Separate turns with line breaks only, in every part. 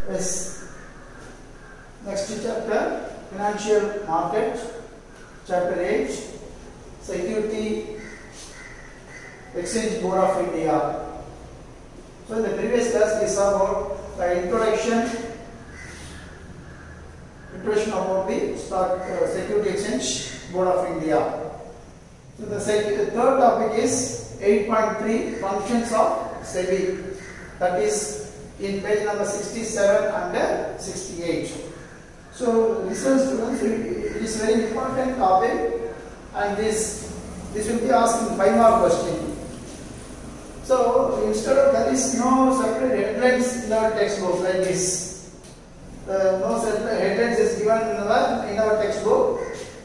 Yes. Next chapter, Financial Market, Chapter 8, Security Exchange Board of India. So in the previous class we saw about the introduction about the Security Exchange Board of India. So the third topic is 8.3 functions of SEBI, that is in page number 67 and 68. So listen students, it is very important topic, and this will be asking 5 more questions. So instead of, there is no separate headlines in our textbook like this. No separate headlines is given in our textbook.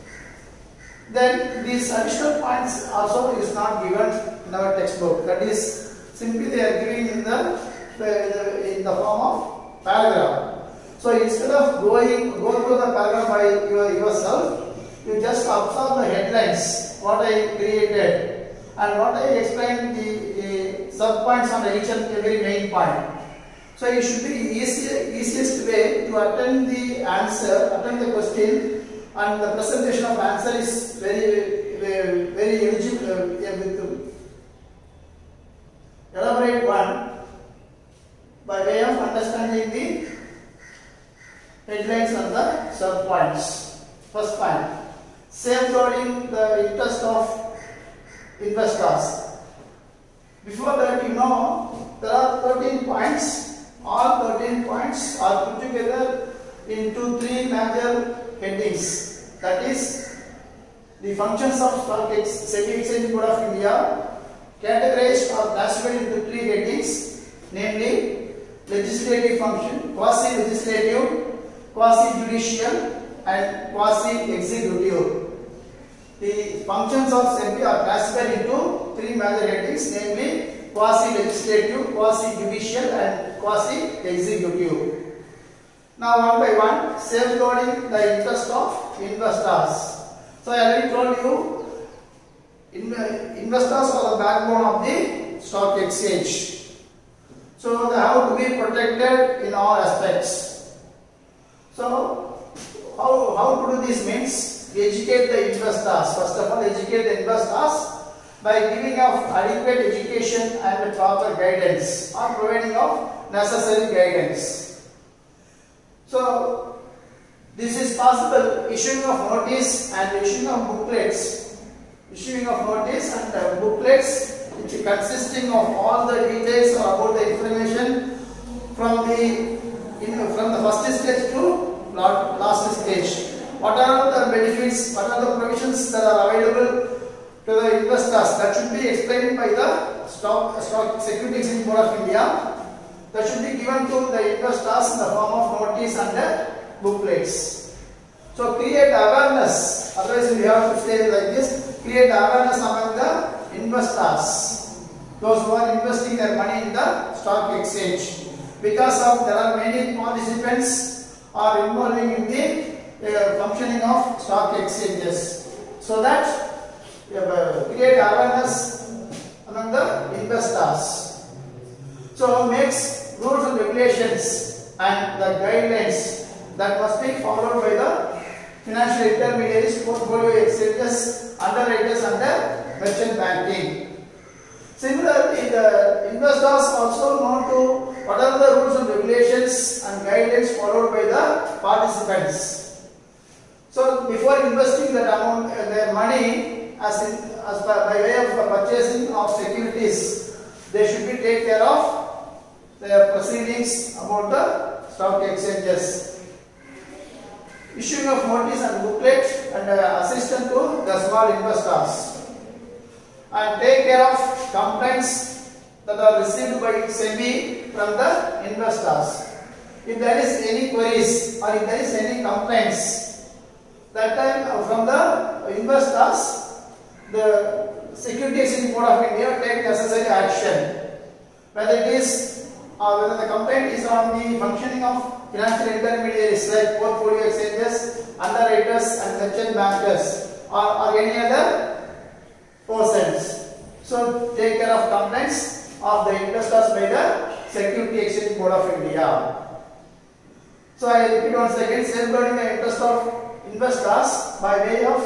Then these additional points also is not given in our textbook. That is simply they are giving in the form of paragraph. So instead of go through the paragraph by yourself, you just observe the headlines, what I created, and what I explained the sub points on each and every main point. So it should be easiest way to attend the question, and the presentation of answer is very eligible with elaborate one by way of understanding the headlines and the sub points. First point, safeguarding the interest of investors. Before that, you know, there are 13 points. All 13 points are put together into 3 major headings. That is the functions of SEBI Exchange Board of India, categorized or classified into 3 headings, namely legislative function, quasi-legislative, quasi-judicial and quasi-executive. The functions of SEBI are classified into 3 major headings, namely quasi-legislative, quasi-judicial and quasi-executive. Now one by one, safeguarding the interest of investors. So I already told you, investors are the backbone of the stock exchange. So they have to be protected in all aspects. So how to do this means, educate the investors. First of all, educate the investors by giving of adequate education and proper guidance, or providing of necessary guidance. So this is possible issuing of notice and issuing of booklets. Issuing of notice and booklets which consisting of all the details about the information from the first stage to last stage. What are the benefits, what are the provisions that are available to the investors, that should be explained by the Security Exchange Board of India. That should be given to the investors in the form of notice and booklets. So create awareness, otherwise we have to say like this, create awareness among the investors, those who are investing their money in the stock exchange, because of there are many participants are involving in the functioning of stock exchanges. So that create awareness among the investors. So makes rules and regulations and the guidelines that must be followed by the financial intermediaries, portfolio exchanges, underwriters and the merchant banking. Similarly, the investors also know to what are the rules and regulations and guidelines followed by the participants. So before investing that amount, their money by way of purchasing of securities, they should be take care of their proceedings about the stock exchanges. Issuing of notice and booklet and assistance to the small investors, and take care of complaints that are received by SEBI from the investors. If there is any queries or if there is any complaints, that time from the investors, the Security Exchange Board of India take necessary action. Whether it is whether the complaint is on the functioning of financial intermediaries like portfolio exchanges, underwriters and merchant bankers, or any other persons. So take care of complaints of the investors by the Security Exchange Board of India. So I repeat once again, safeguarding the interest of investors by way of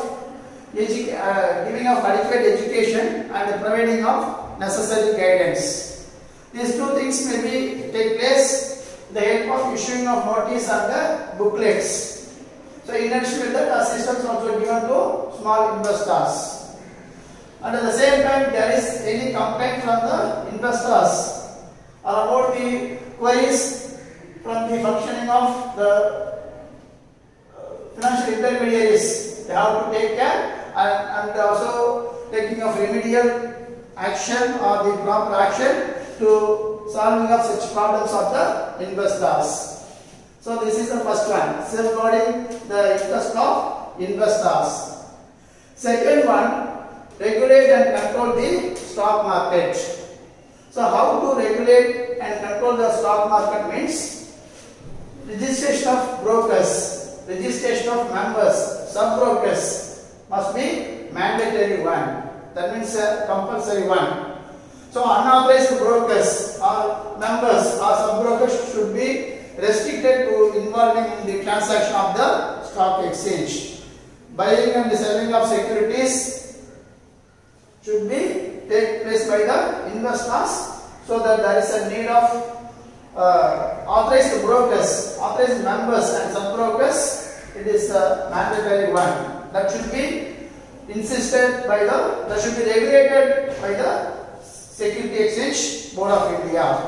giving of adequate education and providing of necessary guidance. These two things may be take place with the help of issuing of notice and the booklets. So in addition to that, assistance also given to small investors. And at the same time, there is any complaint from the investors or about the queries from the functioning of the financial intermediaries, they have to take care and also taking of remedial action or the proper action to solving of such problems of the investors. So this is the first one, safeguarding the interest of investors. Second one, regulate and control the stock market. So how to regulate and control the stock market means registration of brokers, registration of members, sub-brokers must be mandatory one. That means a compulsory one. So unauthorized brokers or members or sub-brokers should be restricted to involving in the transaction of the stock exchange. Buying and selling of securities should be take place by the investors, so that there is a need of authorized brokers, authorized members and sub-brokers. It is a mandatory one. That should be insisted by the, that should be regulated by the Security Exchange Board of India.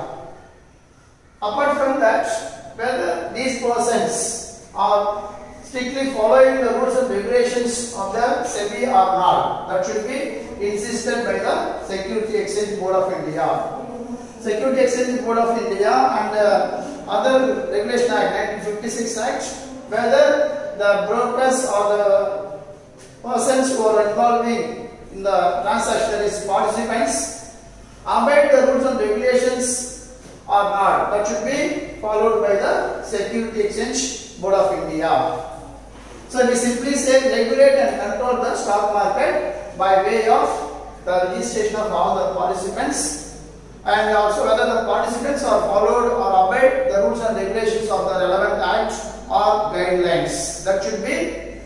Apart from that, whether these persons are strictly following the rules and regulations of the SEBI or not, that should be insisted by the Security Exchange Board of India. Security Exchange Board of India and other Regulation Act 1956 Act, whether the brokers or the persons who are involving in the transaction, that is participants, abide the rules and regulations or not, that should be followed by the Security Exchange Board of India. So we simply say regulate and control the stock market by way of the registration of all the participants, and also whether the participants are followed or abide the rules and regulations of the relevant acts or guidelines. That should be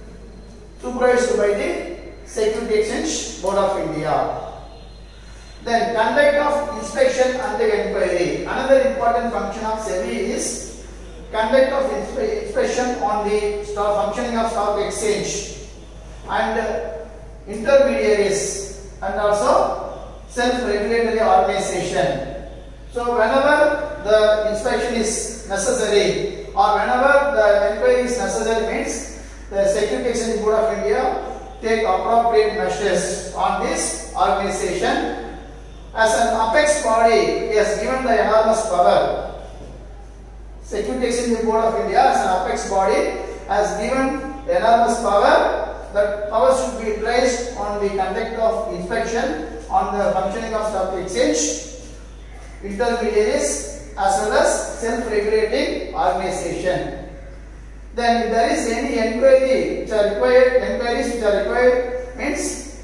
supervised by the Security Exchange Board of India. Then conduct of inspection and the inquiry. Another important function of SEBI is conduct of inspection on the functioning of stock exchange and intermediaries and also self-regulatory organization. So whenever the inspection is necessary or whenever the inquiry is necessary means the Security Exchange Board of India take appropriate measures on this organization. As an apex body, it has given the enormous power. Security Exchange Board of India as an apex body has given enormous power. That power should be placed on the conduct of inspection on the functioning of stock exchange, intermediaries as well as self-regulating organization. Then if there is any inquiries which are required means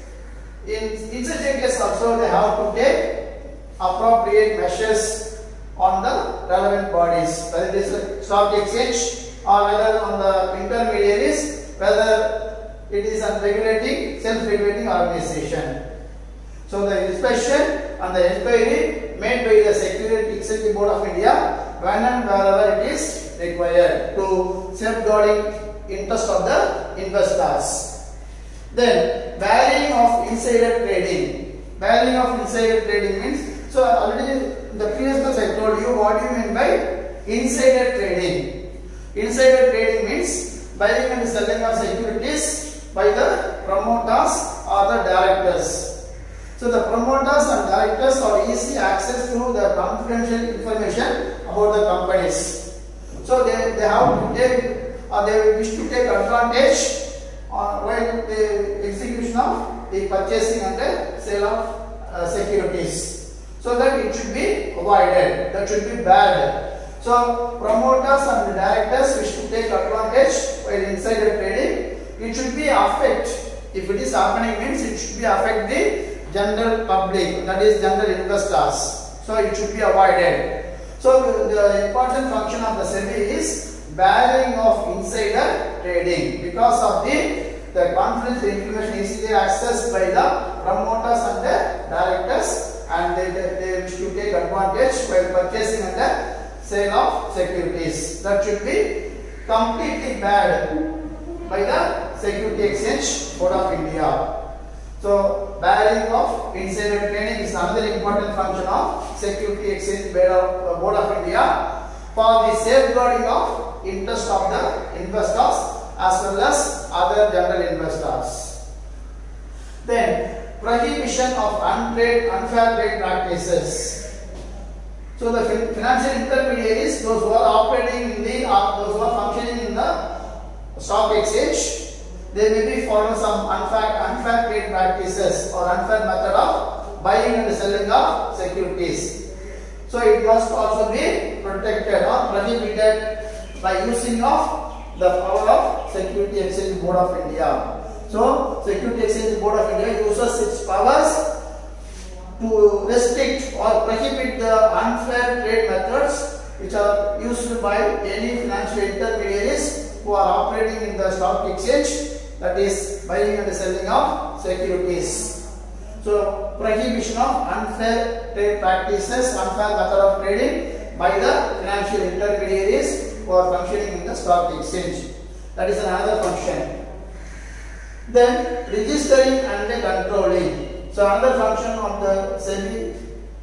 in such a case also they have to take appropriate measures on the relevant bodies, whether it is stock exchange or whether on the intermediaries, whether it is a regulating, self-regulating organization. So the inspection and the inquiry made by the Security Exchange Board of India when and wherever it is required to safeguarding interest of the investors. Then varying of insider trading. Varying of insider trading means, so already in the previous class I told you what do you mean by insider trading. Insider trading means buying and selling of securities by the promoters or the directors. So the promoters and directors are easy access to the confidential information about the companies. So they have to take or they wish to take advantage while the execution of the purchasing and the sale of securities. So that it should be avoided. That should be bad. So promoters and directors wish to take advantage while insider trading. It should be affect, if it is happening means it should be affect the general public, that is general investors. So it should be avoided. So the important function of the SEBI is barring of insider trading because of the confidential information easily accessed by the promoters and the directors, and they wish to take advantage while purchasing and the sale of securities. That should be completely banned by the Security Exchange Board of India. So, barring of insider trading is another important function of Security Exchange Board of India for the safeguarding of interest of the investors as well as other general investors. Then, prohibition of unfair trade practices. So, the financial intermediaries, those who are operating in those who are functioning in the stock exchange, they may be following some unfair trade practices or unfair method of buying and selling of securities. So it must also be protected or prohibited by using of the power of Security Exchange Board of India. So Security Exchange Board of India uses its powers to restrict or prohibit the unfair trade methods which are used by any financial intermediaries who are operating in the stock exchange, that is buying and selling of securities. So prohibition of unfair trade practices, unfair method of trading by the financial intermediaries who are functioning in the stock exchange. That is another function. Then registering and controlling. So another function of the SEBI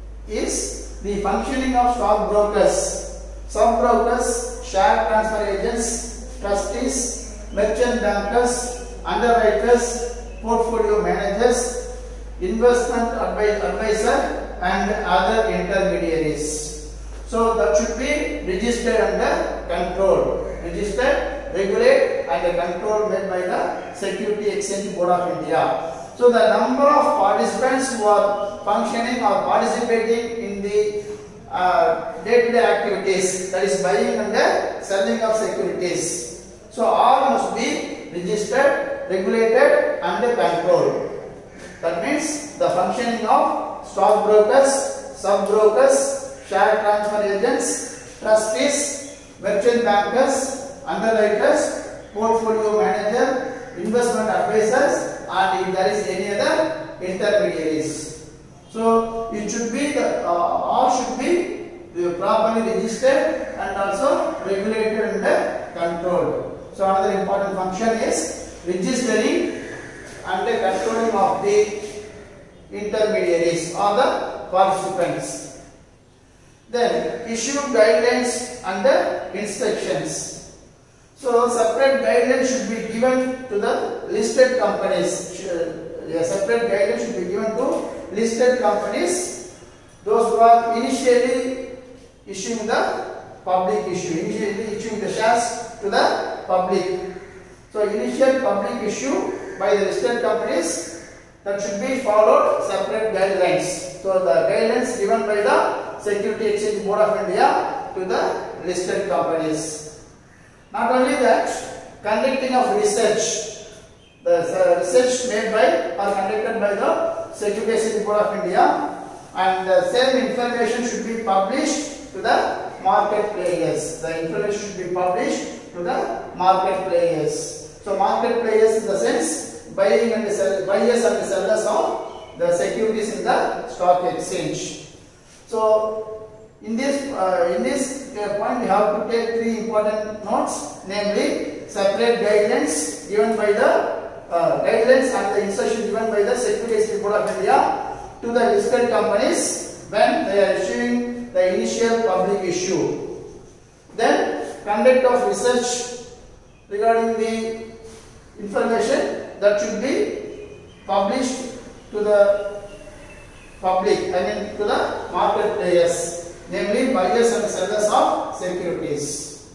is the functioning of stock brokers, sub-brokers, share transfer agents, trustees, merchant bankers, underwriters, portfolio managers, investment advisor and other intermediaries. So that should be registered and controlled. Registered, regulate and control made by the Security Exchange Board of India. So the number of participants who are functioning or participating in the day-to-day activities, that is buying and selling of securities. So all must be registered, regulated and controlled. That means the functioning of stock brokers, sub-brokers, share transfer agents, trustees, merchant bankers, underwriters, portfolio manager, investment advisors, and if there is any other intermediaries. So it should be all should be properly registered and also regulated and controlled. So another important function is registering and controlling of the intermediaries or the participants. Then issue guidelines and instructions. So separate guidelines should be given to the listed companies. Separate guidelines should be given to listed companies, those who are initially issuing the public issue, initially issuing the shares to the public. So initial public issue by the listed companies, that should be followed separate guidelines. So the guidelines given by the Security Exchange Board of India to the listed companies. Not only that, conducting of research. The research made by or conducted by the Security Exchange Board of India, and the same information should be published to the market players. The information should be published to the market players. So market players in the sense buyers and sellers of the securities in the stock exchange. So in this point we have to take three important notes, namely separate guidelines given by the guidelines and the instruction given by the Security Exchange Board of India to the listed companies when they are issuing the initial public issue. Then conduct of research regarding the information that should be published to the public, to the market players, namely buyers and sellers of securities.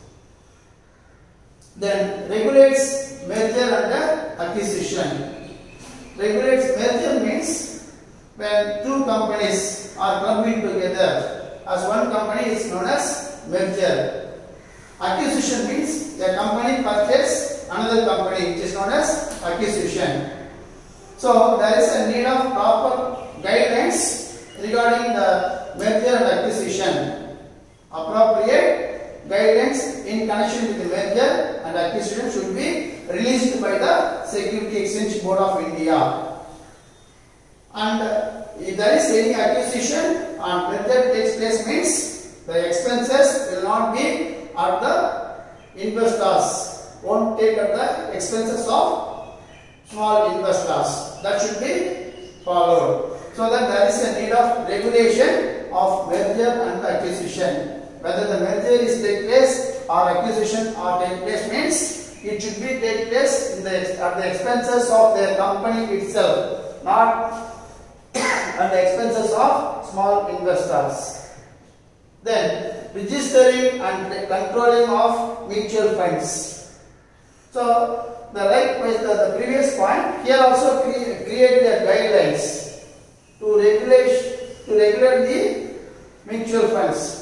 Then regulates merger and acquisition. Regulates merger means when two companies are clubbing together as one company is known as merger. Acquisition means a company purchases another company, which is known as acquisition. So there is a need of proper guidelines regarding the merger and acquisition. Appropriate guidelines in connection with the merger and acquisition should be released by the Security Exchange Board of India. And if there is any acquisition and merger takes place means the expenses will not be at the investors, won't take at the expenses of small investors. That should be followed. So that there is a need of regulation of merger and acquisition. Whether the merger is take place or acquisition or take place means it should be take place in at the expenses of the company itself, not at the expenses of small investors. Then registering and controlling of mutual funds. So the previous point, here also create the guidelines to regulate the mutual funds.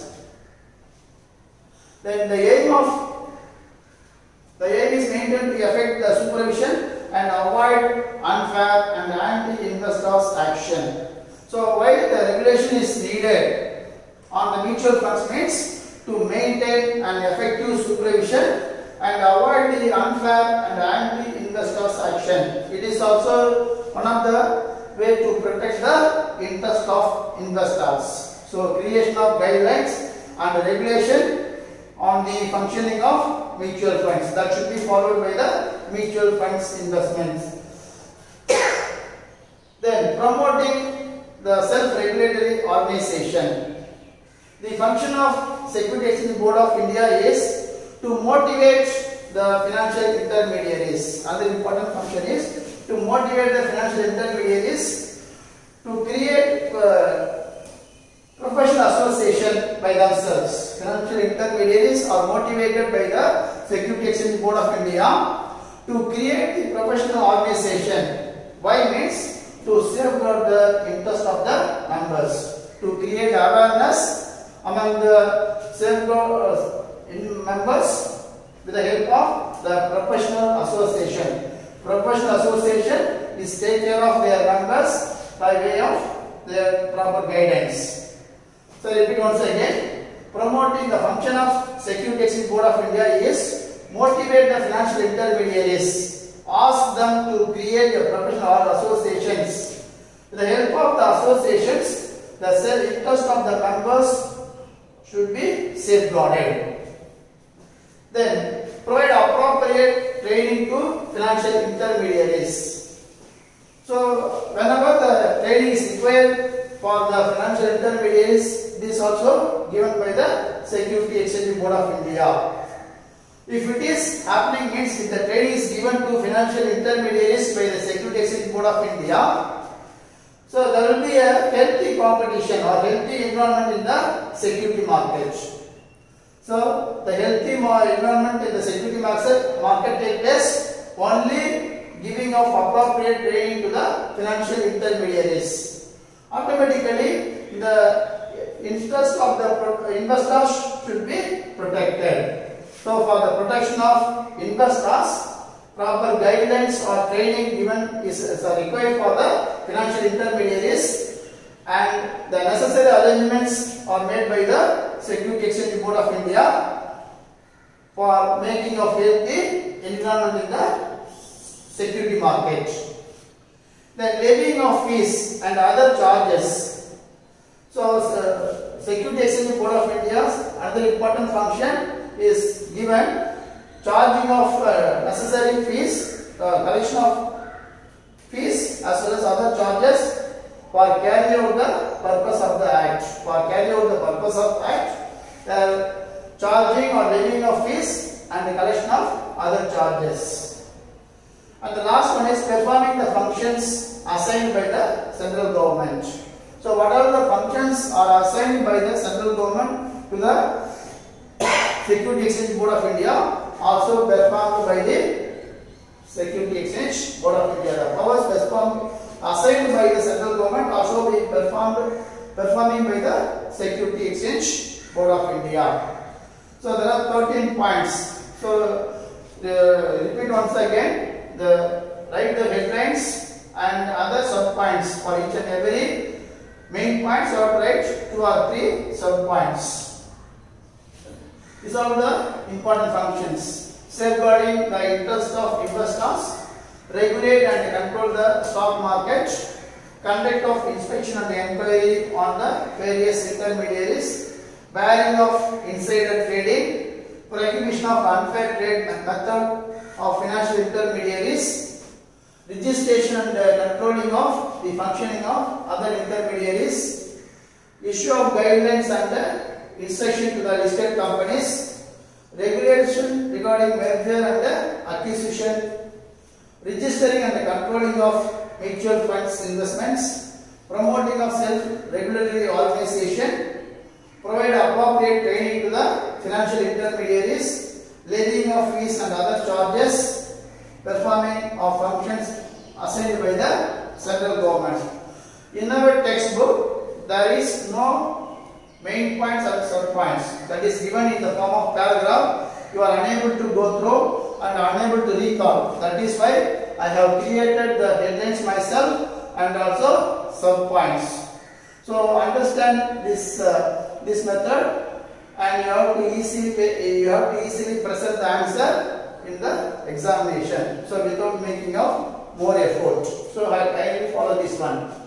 Then the aim is maintained to affect the supervision and avoid unfair and anti-investors action. So why the regulation is needed on the mutual funds means to maintain an effective supervision and avoid the unfair and anti-investors action. It is also one of the way to protect the interest of investors. So creation of guidelines and regulation on the functioning of mutual funds, that should be followed by the mutual funds investments. Then promoting the self-regulatory organization. The function of Security Exchange Board of India is to motivate the financial intermediaries. Another important function is to motivate the financial intermediaries to create professional association by themselves. Financial intermediaries are motivated by the Security Exchange Board of India to create the professional organization. Why means to safeguard the interest of the members, to create awareness among the members with the help of the professional association. Professional association is take care of their members by way of their proper guidance. So repeat once again. Promoting the function of Security Exchange Board of India is motivate the financial intermediaries. Ask them to create the professional associations. With the help of the associations, the self-interest of the members should be safeguarded. Then provide appropriate training to financial intermediaries. So whenever the training is required for the financial intermediaries, this is also given by the Security Exchange Board of India. If it is happening means if the training is given to financial intermediaries by the Security Exchange Board of India, so there will be a healthy competition or healthy environment in the security market. So the healthy environment in the security market takes place only giving of appropriate training to the financial intermediaries. Automatically the interest of the investors should be protected. So for the protection of investors, proper guidelines or training given is required for the financial intermediaries, and the necessary arrangements are made by the Security Exchange Board of India for making of healthy environment in the security market. Then levying of fees and other charges. So Security Exchange Board of India's another important function is given charging of necessary fees, collection of fees as well as other charges for carry out the purpose of the act. For carry out the purpose of the act, charging or levying of fees and the collection of other charges. And the last one is performing the functions assigned by the central government. So whatever the functions are assigned by the central government to the Security Exchange Board of India, also performed by the Security Exchange Board of India. The powers assigned by the central government also be performing by the Security Exchange Board of India. So there are 13 points. So repeat once again. Write the headlines and other sub points for each and every main points. You have to write 2 or 3 sub points. These are the important functions. Safeguarding the interest of investors, regulate and control the stock market, conduct of inspection and enquiry on the various intermediaries, barring of insider trading, prohibition of unfair trade method of financial intermediaries, registration and controlling of the functioning of other intermediaries, issue of guidelines and instruction to the listed companies, regulation regarding merger and acquisition, registering and controlling of mutual funds investments, promoting of self-regulatory organization, provide appropriate training to the financial intermediaries, levying of fees and other charges, performing of functions assigned by the central government. In our textbook, there is no main points and sub points. That is given in the form of paragraph. You are unable to go through and unable to recall. That is why I have created the headlines myself and also sub points. So understand this method, and you have to easily present the answer in the examination. So without making of more effort. So I will follow this one.